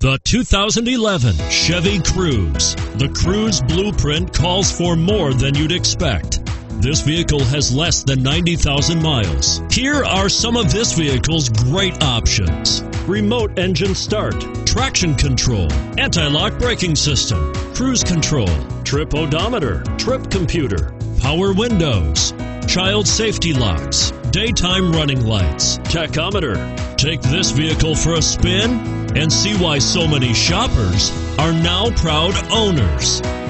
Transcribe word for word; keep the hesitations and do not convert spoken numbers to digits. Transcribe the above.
The two thousand eleven Chevy Cruze. The Cruze blueprint calls for more than you'd expect. This vehicle has less than ninety thousand miles. Here are some of this vehicle's great options: remote engine start, traction control, anti-lock braking system, cruise control, trip odometer, trip computer, power windows, child safety locks, daytime running lights, tachometer. Take this vehicle for a spin and see why so many shoppers are now proud owners.